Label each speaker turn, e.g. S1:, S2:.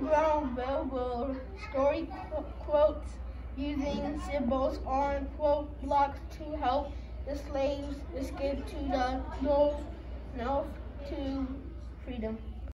S1: underground railroad story quotes using symbols on quote blocks to help the slaves escape to the north to freedom.